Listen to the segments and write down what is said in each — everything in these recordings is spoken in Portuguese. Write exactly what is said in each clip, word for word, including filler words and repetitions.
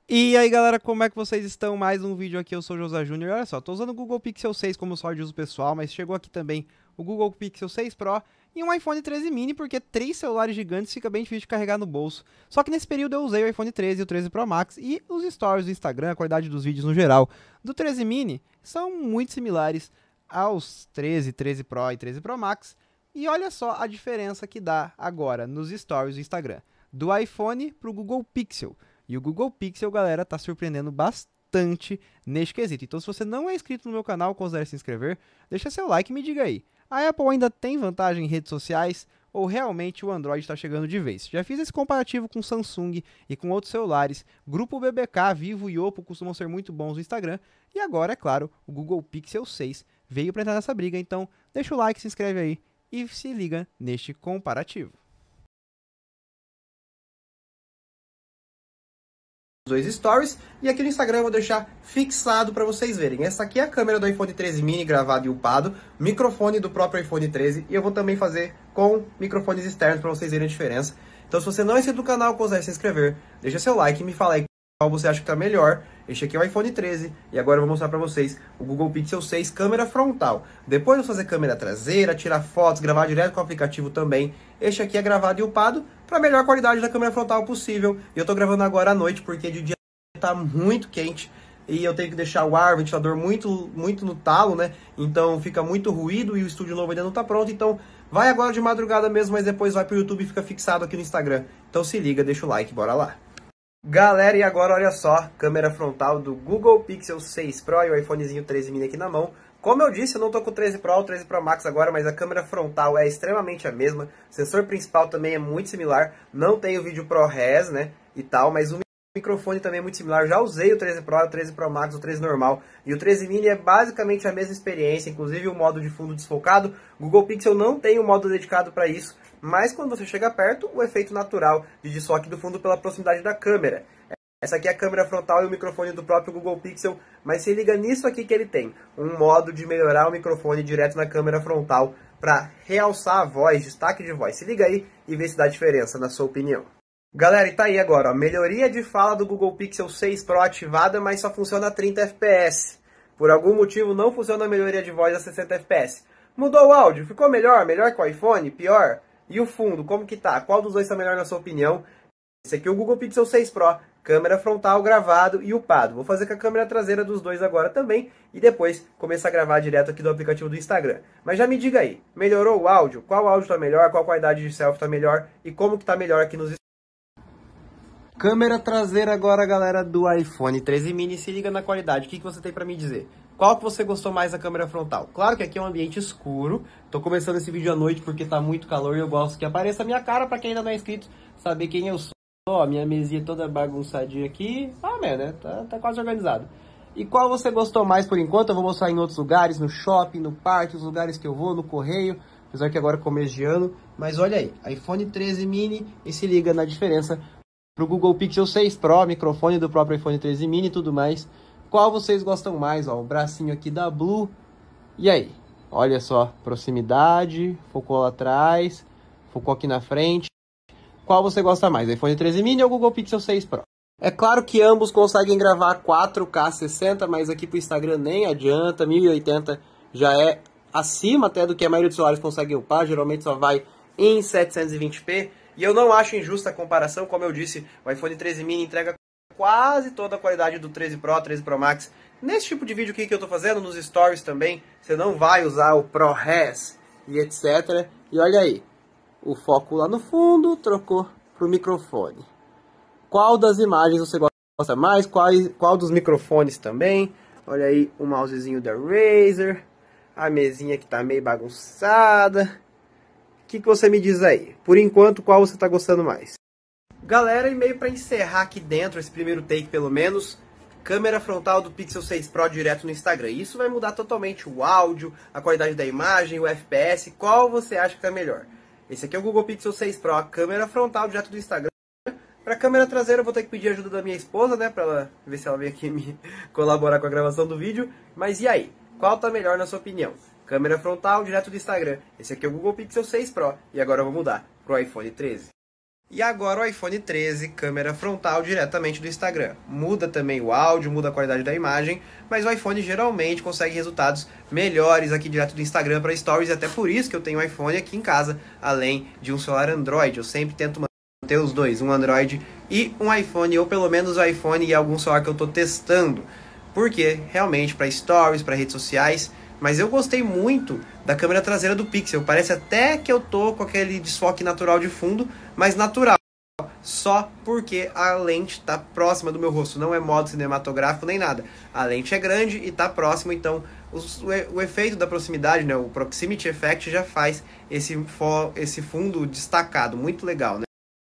E aí galera, como é que vocês estão? Mais um vídeo aqui, eu sou o José Júnior. Olha só, tô usando o Google Pixel seis como só de uso pessoal, mas chegou aqui também o Google Pixel seis Pro e um iPhone treze mini, porque três celulares gigantes fica bem difícil de carregar no bolso. Só que nesse período eu usei o iPhone treze e o treze Pro Max, e os stories do Instagram, a qualidade dos vídeos no geral do treze mini são muito similares aos treze, treze Pro e treze Pro Max. E olha só a diferença que dá agora nos stories do Instagram, do iPhone pro Google Pixel. E o Google Pixel, galera, tá surpreendendo bastante neste quesito. Então, se você não é inscrito no meu canal, considere se inscrever, deixa seu like e me diga aí. A Apple ainda tem vantagem em redes sociais ou realmente o Android está chegando de vez? Já fiz esse comparativo com Samsung e com outros celulares. Grupo B B K, Vivo e Oppo costumam ser muito bons no Instagram. E agora, é claro, o Google Pixel seis veio para entrar nessa briga. Então, deixa o like, se inscreve aí e se liga neste comparativo. Dois stories, e aqui no Instagram eu vou deixar fixado para vocês verem. Essa aqui é a câmera do iPhone treze mini gravado e upado, microfone do próprio iPhone treze, e eu vou também fazer com microfones externos para vocês verem a diferença. Então, se você não é inscrito no canal, considere se inscrever, deixa seu like e me fala aí qual você acha que tá melhor. Este aqui é o iPhone treze, e agora eu vou mostrar para vocês o Google Pixel seis câmera frontal. Depois eu vou fazer câmera traseira, tirar fotos, gravar direto com o aplicativo também. Este aqui é gravado e upado para a melhor qualidade da câmera frontal possível. E eu tô gravando agora à noite porque de dia tá muito quente e eu tenho que deixar o ar, o ventilador muito, muito no talo, né? Então fica muito ruído e o estúdio novo ainda não tá pronto. Então vai agora de madrugada mesmo, mas depois vai pro YouTube e fica fixado aqui no Instagram. Então se liga, deixa o like, bora lá. Galera, e agora olha só, câmera frontal do Google Pixel seis Pro e o iPhonezinho treze mini aqui na mão. Como eu disse, eu não tô com o treze Pro, o treze Pro Max agora, mas a câmera frontal é extremamente a mesma. O sensor principal também é muito similar. Não tem o vídeo ProRes, né, e tal, mas o microfone também é muito similar. Já usei o treze Pro, o treze Pro Max, o treze normal. E o treze mini é basicamente a mesma experiência, inclusive o modo de fundo desfocado. O Google Pixel não tem um modo dedicado para isso, mas quando você chega perto, o efeito natural de desfoque do fundo pela proximidade da câmera. Essa aqui é a câmera frontal e o microfone do próprio Google Pixel, mas se liga nisso aqui que ele tem. Um modo de melhorar o microfone direto na câmera frontal para realçar a voz, destaque de voz. Se liga aí e vê se dá diferença, na sua opinião. Galera, e tá aí agora, ó, melhoria de fala do Google Pixel seis Pro ativada, mas só funciona a trinta F P S. Por algum motivo não funciona a melhoria de voz a sessenta F P S. Mudou o áudio, ficou melhor? Melhor que o iPhone? Pior? E o fundo, como que tá? Qual dos dois tá melhor na sua opinião? Esse aqui é o Google Pixel seis Pro, câmera frontal, gravado e upado. Vou fazer com a câmera traseira dos dois agora também e depois começar a gravar direto aqui do aplicativo do Instagram. Mas já me diga aí, melhorou o áudio? Qual áudio tá melhor? Qual qualidade de selfie tá melhor? E como que tá melhor aqui nos... Câmera traseira agora, galera, do iPhone treze mini. Se liga na qualidade. O que, que você tem pra me dizer? Qual que você gostou mais da câmera frontal? Claro que aqui é um ambiente escuro. Tô começando esse vídeo à noite porque tá muito calor e eu gosto que apareça a minha cara pra quem ainda não é inscrito, saber quem eu sou. Ó, minha mesinha toda bagunçadinha aqui. Ah, man, né? Tá, tá quase organizado. E qual você gostou mais por enquanto? Eu vou mostrar em outros lugares, no shopping, no parque, os lugares que eu vou, no correio. Apesar que agora é começo de ano. Mas olha aí, iPhone treze mini e se liga na diferença pro Google Pixel seis Pro, microfone do próprio iPhone treze mini e tudo mais. Qual vocês gostam mais? Ó, o bracinho aqui da Blue. E aí? Olha só, proximidade, focou lá atrás, focou aqui na frente. Qual você gosta mais, iPhone treze mini ou Google Pixel seis Pro? É claro que ambos conseguem gravar quatro K sessenta, mas aqui pro Instagram nem adianta, mil e oitenta já é acima até do que a maioria dos celulares consegue upar, geralmente só vai em setecentos e vinte p. E eu não acho injusta a comparação, como eu disse, o iPhone treze mini entrega quase toda a qualidade do treze Pro, treze Pro Max. Nesse tipo de vídeo aqui que eu tô fazendo, nos stories também, você não vai usar o ProRes e etcétera. E olha aí, o foco lá no fundo trocou pro microfone. Qual das imagens você gosta mais? Qual, qual dos microfones também? Olha aí o mousezinho da Razer, a mesinha que tá meio bagunçada. O que, que você me diz aí? Por enquanto, qual você tá gostando mais? Galera, e meio para encerrar aqui dentro esse primeiro take pelo menos, câmera frontal do Pixel seis Pro direto no Instagram. Isso vai mudar totalmente o áudio, a qualidade da imagem, o F P S. Qual você acha que tá melhor? Esse aqui é o Google Pixel seis Pro, a câmera frontal direto do Instagram. Para câmera traseira eu vou ter que pedir ajuda da minha esposa, né, para ela ver se ela vem aqui me colaborar com a gravação do vídeo. Mas e aí? Qual tá melhor na sua opinião? Câmera frontal direto do Instagram. Esse aqui é o Google Pixel seis Pro e agora eu vou mudar pro iPhone treze. E agora o iPhone treze, câmera frontal diretamente do Instagram. Muda também o áudio, muda a qualidade da imagem, mas o iPhone geralmente consegue resultados melhores aqui direto do Instagram para Stories, e até por isso que eu tenho um iPhone aqui em casa, além de um celular Android. Eu sempre tento manter os dois, um Android e um iPhone, ou pelo menos o iPhone e algum celular que eu estou testando. Porque realmente para Stories, para redes sociais. Mas eu gostei muito da câmera traseira do Pixel. Parece até que eu tô com aquele desfoque natural de fundo, mas natural. Só porque a lente tá próxima do meu rosto. Não é modo cinematográfico nem nada. A lente é grande e tá próxima, então os, o, o efeito da proximidade, né, o Proximity Effect, já faz esse, esse fundo destacado. Muito legal, né?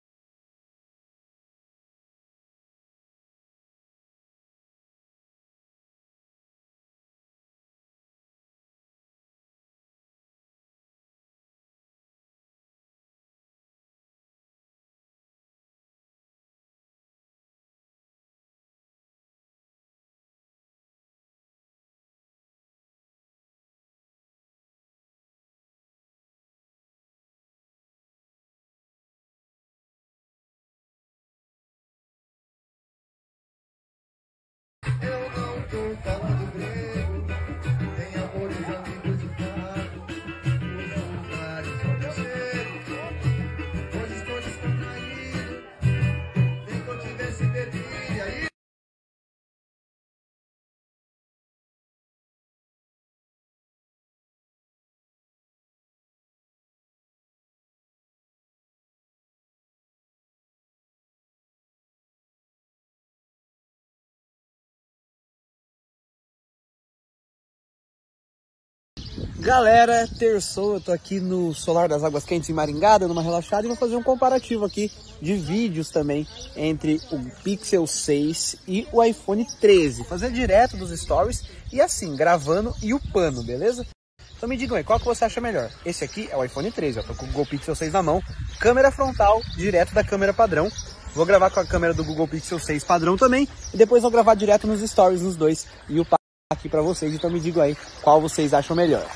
Eu não tô falando grego, tem amores, amigos de fato. Os lugares onde eu chego, pois estou descontraído. Nem que eu tivesse bebido, e aí? Galera, terçou, eu tô aqui no Solar das Águas Quentes em Maringá, dando uma relaxada, e vou fazer um comparativo aqui de vídeos também entre o Pixel seis e o iPhone treze. Fazer direto dos stories e assim, gravando e upando, beleza? Então me digam aí, qual que você acha melhor? Esse aqui é o iPhone treze, ó, tô com o Google Pixel seis na mão, câmera frontal, direto da câmera padrão. Vou gravar com a câmera do Google Pixel seis padrão também, e depois vou gravar direto nos stories, nos dois, e upar aqui pra vocês. Então me digam aí, qual vocês acham melhor.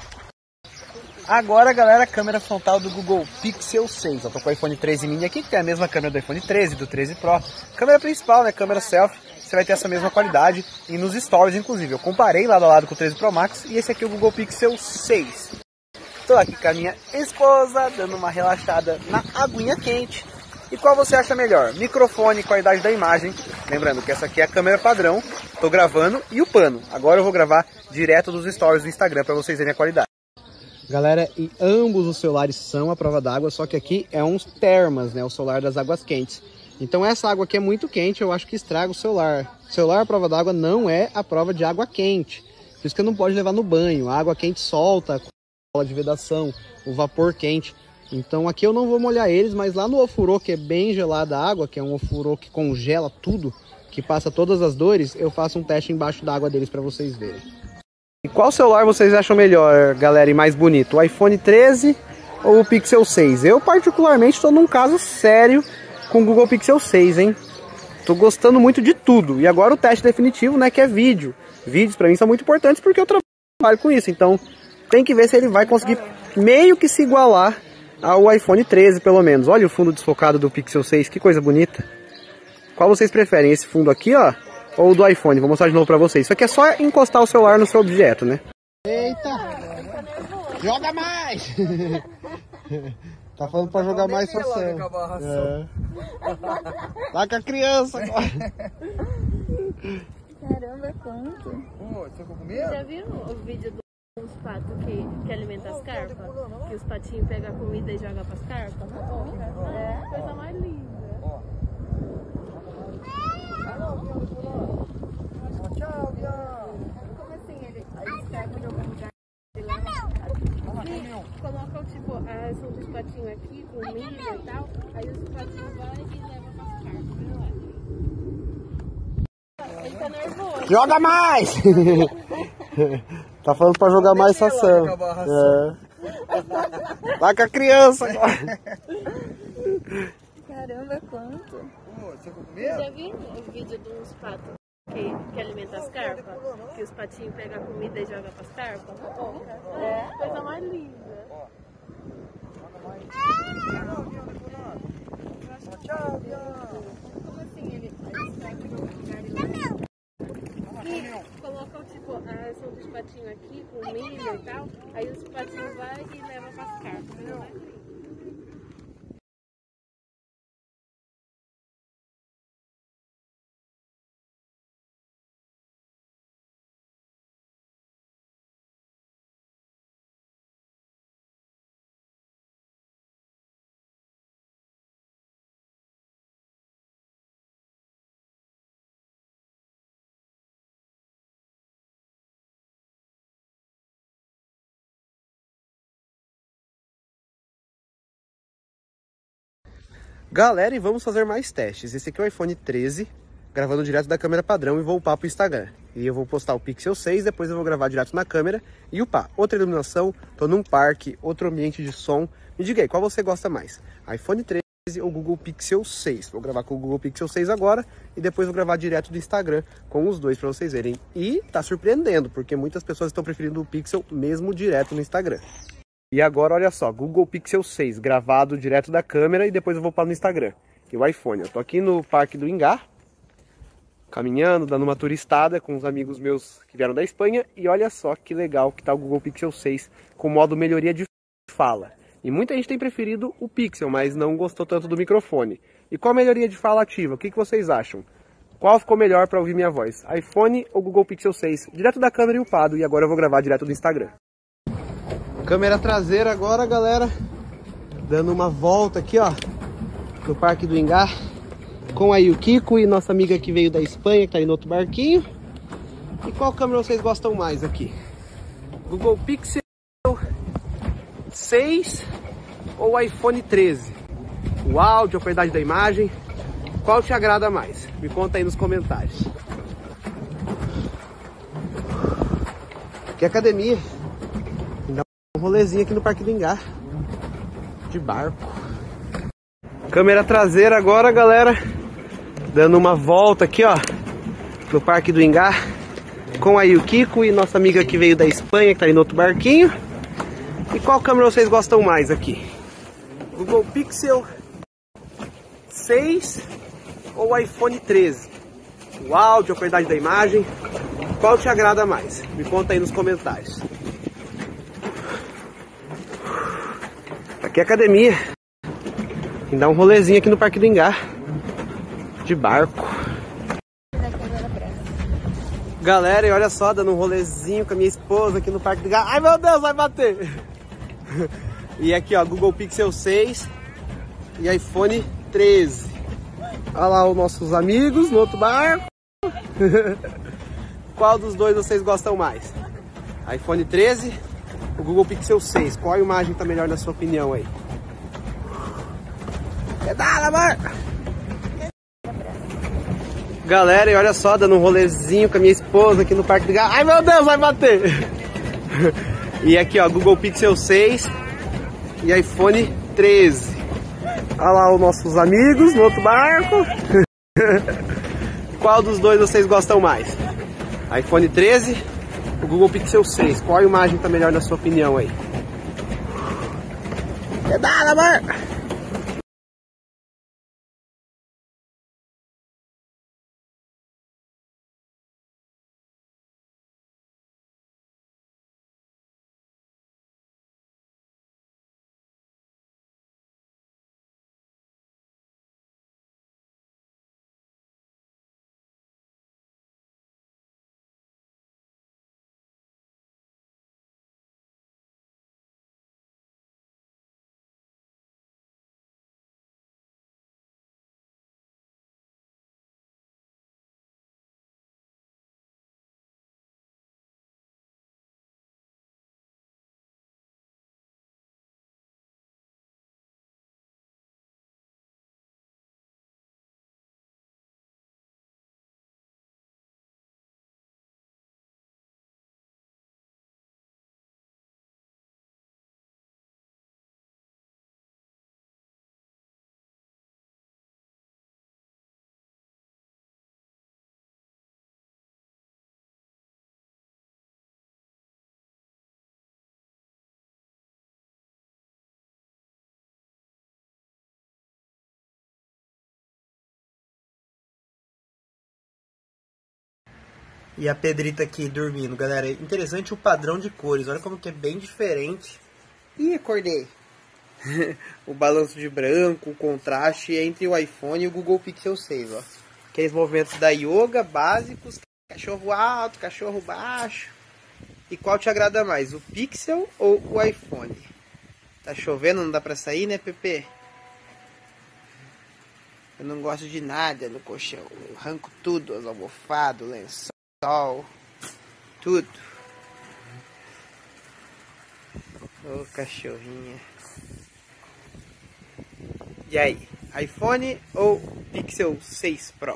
Agora, galera, a câmera frontal do Google Pixel seis. Eu tô com o iPhone treze mini aqui, que tem a mesma câmera do iPhone treze, do treze Pro. Câmera principal, né? Câmera selfie. Você vai ter essa mesma qualidade e nos stories, inclusive. Eu comparei lado a lado com o treze Pro Max e esse aqui é o Google Pixel seis. Tô aqui com a minha esposa, dando uma relaxada na aguinha quente. E qual você acha melhor? Microfone, qualidade da imagem. Lembrando que essa aqui é a câmera padrão. Tô gravando e upando. Agora eu vou gravar direto dos stories do Instagram para vocês verem a qualidade. Galera, e ambos os celulares são à prova d'água, só que aqui é uns termas, né? O solar das águas quentes. Então essa água aqui é muito quente, eu acho que estraga o celular. O celular à prova d'água não é a prova de água quente. Por isso que não pode levar no banho. A água quente solta a cola de vedação, o vapor quente. Então aqui eu não vou molhar eles, mas lá no ofurô, que é bem gelada a água, que é um ofurô que congela tudo, que passa todas as dores, eu faço um teste embaixo da água deles para vocês verem. E qual celular vocês acham melhor, galera, e mais bonito? O iPhone treze ou o Pixel seis? Eu particularmente estou num caso sério com o Google Pixel seis, hein? Tô gostando muito de tudo. E agora o teste definitivo, né, que é vídeo. Vídeos para mim são muito importantes porque eu trabalho com isso. Então tem que ver se ele vai conseguir meio que se igualar ao iPhone treze, pelo menos. Olha o fundo desfocado do Pixel seis, que coisa bonita. Qual vocês preferem? Esse fundo aqui, ó, ou do iPhone? Vou mostrar de novo pra vocês. Isso aqui é só encostar o celular no seu objeto, né? Eita! Joga mais! Tá falando pra jogar mais só seu. É. Lá com a criança agora. Caramba, quanto? Pô, você ficou com medo? Já viram o vídeo dos patos que, que alimentam as carpas? Que os patinhos pegam a comida e jogam pras carpas? É, coisa mais linda. Tchau, Bião. Como assim? Ele, eles pegam de algum lugar e levam? Colocam tipo as dos patinhos aqui, com milho e tal. Aí os patinhos vão e levam pras carpas. Ele tá nervoso. Joga mais! Tá falando pra jogar mais só seu. É. Lá com a criança agora. Caramba, quanto? Pô, você ficou com medo? Já viram o vídeo dos patos que, que alimentam as carpas? Que os patinhos pegam a comida e jogam pras carpas? É, coisa mais linda. Tchau, Bião. Tchau, tchau. Como assim? Ele, eles pegam em algum lugar e levam? E colocam, tipo, a ação dos patinhos aqui com milho e tal. Aí os patinhos vão e levam para as carpas, né? Galera, e vamos fazer mais testes. Esse aqui é o iPhone treze, gravando direto da câmera padrão e vou upar para o Instagram. E eu vou postar o Pixel seis, depois eu vou gravar direto na câmera e upar. Outra iluminação, tô num parque, outro ambiente de som. Me diga aí, qual você gosta mais? iPhone treze ou Google Pixel seis? Vou gravar com o Google Pixel seis agora e depois vou gravar direto do Instagram com os dois para vocês verem. E tá surpreendendo, porque muitas pessoas estão preferindo o Pixel mesmo direto no Instagram. E agora, olha só, Google Pixel seis, gravado direto da câmera e depois eu vou para no Instagram. E o iPhone, eu tô aqui no Parque do Ingá, caminhando, dando uma turistada com os amigos meus que vieram da Espanha. E olha só que legal que tá o Google Pixel seis com modo melhoria de fala. E muita gente tem preferido o Pixel, mas não gostou tanto do microfone. E qual a melhoria de fala ativa? O que, que vocês acham? Qual ficou melhor para ouvir minha voz? iPhone ou Google Pixel seis? Direto da câmera e upado, e agora eu vou gravar direto do Instagram. Câmera traseira agora, galera, dando uma volta aqui, ó, no Parque do Ingá, com aí o Kiko e nossa amiga que veio da Espanha, que tá aí no outro barquinho. E qual câmera vocês gostam mais aqui? Google Pixel seis ou iPhone treze? O áudio, a qualidade da imagem, qual te agrada mais? Me conta aí nos comentários. Aqui é academia. Um rolezinho aqui no Parque do Ingá, de barco. Câmera traseira agora, galera, dando uma volta aqui, ó, no Parque do Ingá, com aí o Kiko e nossa amiga que veio da Espanha, que tá aí no outro barquinho. E qual câmera vocês gostam mais aqui? Google Pixel seis ou iPhone treze? O áudio, a qualidade da imagem, qual te agrada mais? Me conta aí nos comentários. Aqui é academia. E dá um rolezinho aqui no Parque do Ingá, de barco. Galera, e olha só, dando um rolezinho com a minha esposa aqui no Parque do Ingá. Ai meu Deus, vai bater! E aqui ó, Google Pixel seis e iPhone treze. Olha lá os nossos amigos no outro barco. Qual dos dois vocês gostam mais? iPhone treze? O Google Pixel seis, qual a imagem tá melhor na sua opinião aí? Pedala, amor! Galera, e olha só, dando um rolezinho com a minha esposa aqui no Parque do Ingá. Ai meu Deus, vai bater! E aqui ó, Google Pixel seis e iPhone treze. Olha lá os nossos amigos no outro barco. Qual dos dois vocês gostam mais? iPhone treze? O Google Pixel seis, qual a imagem tá melhor na sua opinião aí? Pedala, amor! E a Pedrita aqui dormindo, galera. Interessante o padrão de cores. Olha como que é bem diferente. Ih, acordei. O balanço de branco, o contraste entre o iPhone e o Google Pixel seis, ó. Aqueles movimentos da yoga básicos. Cachorro alto, cachorro baixo. E qual te agrada mais, o Pixel ou o iPhone? Tá chovendo, não dá pra sair, né, Pepe? Eu não gosto de nada no colchão. Eu arranco tudo, as almofadas, o lençol, tudo. Ô, cachorrinha. E aí, iPhone ou Pixel seis Pro?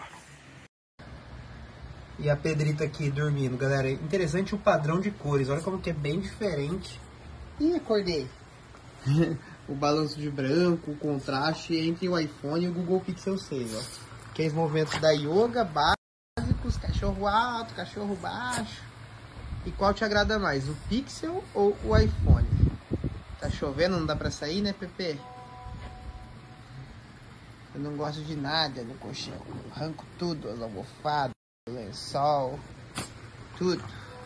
E a Pedrita aqui dormindo, galera. Interessante o padrão de cores. Olha como que é bem diferente. Ih, acordei. O balanço de branco, o contraste entre o iPhone e o Google Pixel seis, ó. Aqueles movimentos da yoga básicos, cachorro alto, cachorro baixo. E qual te agrada mais, o Pixel ou o iPhone? Tá chovendo, não dá pra sair, né, Pepe? Eu não gosto de nada no colchão. Eu arranco tudo, as almofadas, o lençol, tudo.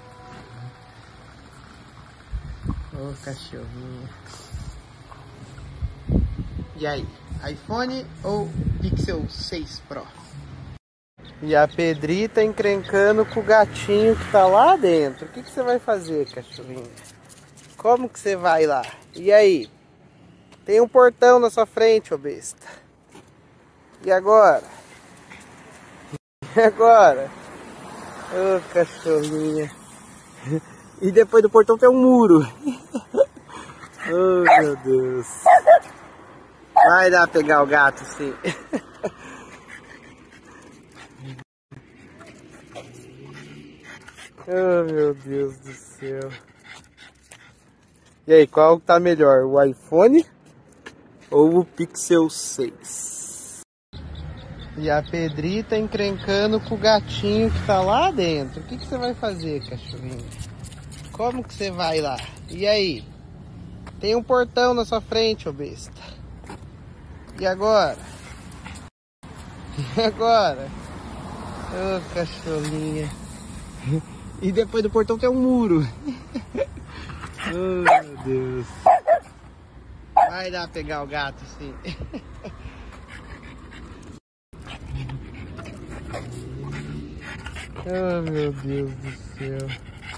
Ô, cachorrinho. E aí, iPhone ou Pixel seis Pro? E a Pedrita encrencando com o gatinho que tá lá dentro. O que, que você vai fazer, cachorrinho? Como que você vai lá? E aí? Tem um portão na sua frente, ô besta. E agora? E agora? Ô, oh, cachorrinha. E depois do portão tem um muro. Oh, meu Deus. Vai dar pra pegar o gato, sim. Oh, meu Deus do céu. E aí, qual tá melhor? O iPhone ou o Pixel seis? E a Pedrita encrencando com o gatinho que tá lá dentro. O que, que você vai fazer, cachorrinho? Como que você vai lá? E aí? Tem um portão na sua frente, ô besta. E agora? E agora? Ô, oh, cachorrinha. E depois do portão tem um muro. Oh, meu Deus. Vai dar pra pegar o gato, sim. Oh, meu Deus do céu.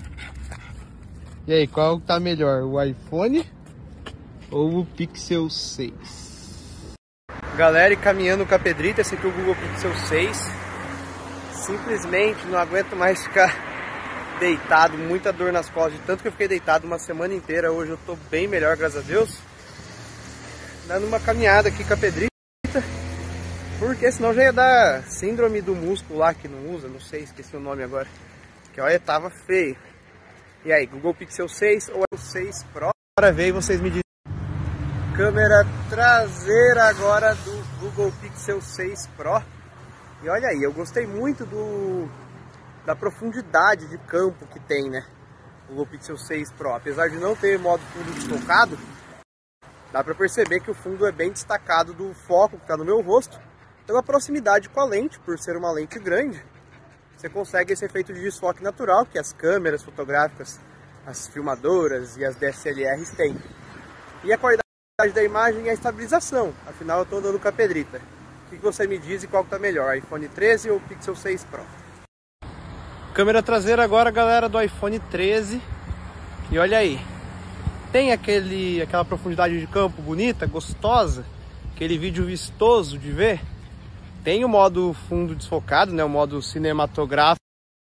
E aí, qual tá melhor? O iPhone ou o Pixel seis? Galera, e caminhando com a Pedrita, esse aqui é o Google Pixel seis. Simplesmente não aguento mais ficar deitado, muita dor nas costas, de tanto que eu fiquei deitado uma semana inteira. Hoje eu tô bem melhor, graças a Deus. Dando uma caminhada aqui com a Pedrita, porque senão já ia dar síndrome do músculo lá que não usa, não sei, esqueci o nome agora. Que olha, tava feio. E aí, Google Pixel seis ou o seis Pro? Agora veio, vocês me dizem. Câmera traseira agora do Google Pixel seis Pro. E olha aí, eu gostei muito do, da profundidade de campo que tem, né? O Google Pixel seis Pro. Apesar de não ter modo fundo desfocado, dá pra perceber que o fundo é bem destacado do foco que tá no meu rosto. Pela proximidade com a lente, por ser uma lente grande, você consegue esse efeito de desfoque natural que as câmeras fotográficas, as filmadoras e as D S L Rs têm. E a qualidade da imagem e a estabilização, afinal eu estou andando com a Pedrita. O que você me diz e qual que tá melhor, iPhone treze ou Pixel seis Pro? Câmera traseira agora, galera, do iPhone treze. E olha aí, tem aquele, aquela profundidade de campo bonita, gostosa, aquele vídeo vistoso de ver. Tem o modo fundo desfocado, né, o modo cinematográfico.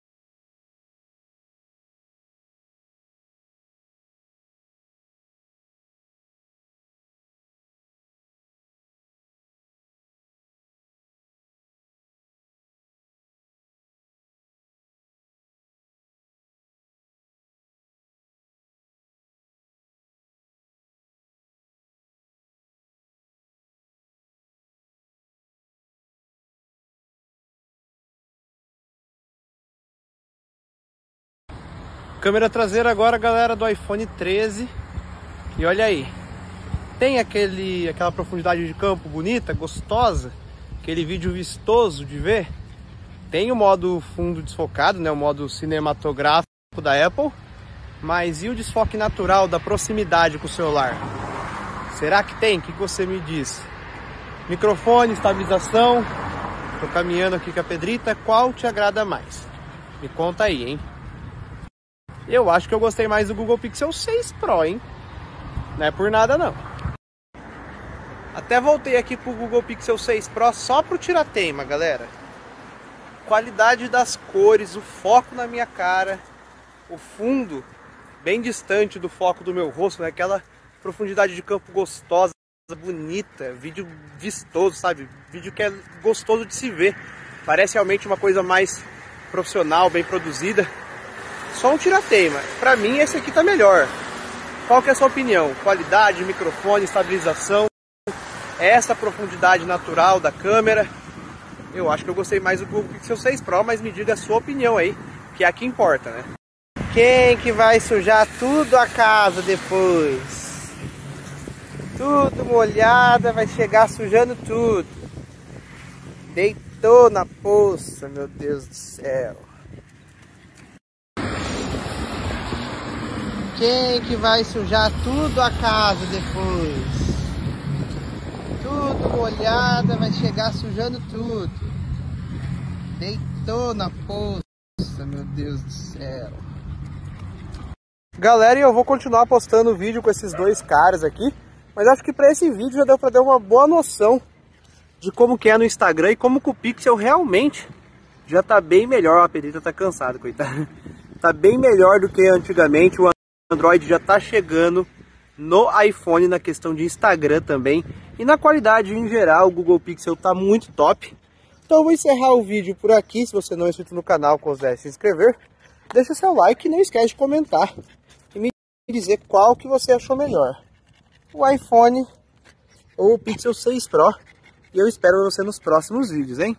Câmera traseira agora, galera, do iPhone treze. E olha aí, tem aquele, aquela profundidade de campo bonita, gostosa, aquele vídeo vistoso de ver. Tem o modo fundo desfocado, né, o modo cinematográfico da Apple, mas e o desfoque natural da proximidade com o celular? Será que tem? O que você me diz? Microfone, estabilização, tô caminhando aqui com a Pedrita, qual te agrada mais? Me conta aí, hein? Eu acho que eu gostei mais do Google Pixel seis Pro, hein? Não é por nada, não. Até voltei aqui pro Google Pixel seis Pro só pro tirateima, galera. Qualidade das cores, o foco na minha cara, o fundo bem distante do foco do meu rosto, né? Aquela profundidade de campo gostosa, bonita, vídeo vistoso, sabe? Vídeo que é gostoso de se ver. Parece realmente uma coisa mais profissional, bem produzida. Só um tirateima. Pra mim esse aqui tá melhor. Qual que é a sua opinião? Qualidade, microfone, estabilização, essa profundidade natural da câmera. Eu acho que eu gostei mais do Google Pixel seis Pro, mas me diga a sua opinião aí, que é a que importa, né? Quem que vai sujar tudo a casa depois? Tudo molhada, vai chegar sujando tudo. Deitou na poça, meu Deus do céu. Quem que vai sujar tudo a casa depois? Tudo molhada, vai chegar sujando tudo. Deitou na poça, meu Deus do céu. Galera, e eu vou continuar postando vídeo com esses dois caras aqui, mas acho que para esse vídeo já deu para dar uma boa noção de como que é no Instagram e como que o Pixel realmente já tá bem melhor. A Pedrita tá cansada, coitada. Tá bem melhor do que antigamente. O Android já tá chegando no iPhone na questão de Instagram também. E na qualidade em geral, o Google Pixel tá muito top. Então eu vou encerrar o vídeo por aqui. Se você não é inscrito no canal, considere se inscrever. Deixa seu like e não esquece de comentar. E me dizer qual que você achou melhor. O iPhone ou o Pixel seis Pro. E eu espero você nos próximos vídeos, hein?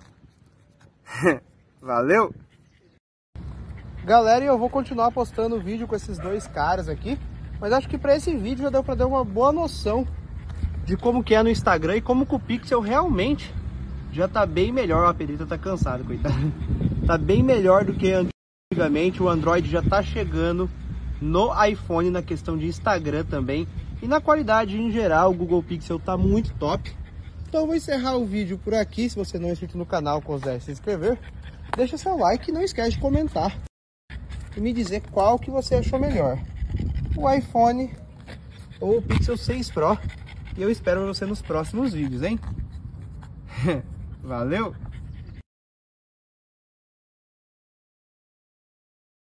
Valeu! Galera, eu vou continuar postando vídeo com esses dois caras aqui. Mas acho que para esse vídeo já deu para dar uma boa noção de como que é no Instagram e como que o Pixel realmente já tá bem melhor. A Pedrita tá cansada, coitada. Tá bem melhor do que antigamente. O Android já tá chegando no iPhone na questão de Instagram também. E na qualidade em geral, o Google Pixel tá muito top. Então eu vou encerrar o vídeo por aqui. Se você não é inscrito no canal, considere se inscrever. Deixa seu like e não esquece de comentar. E me dizer qual que você achou melhor. O iPhone ou o Pixel seis Pro. E eu espero você nos próximos vídeos, hein? Valeu!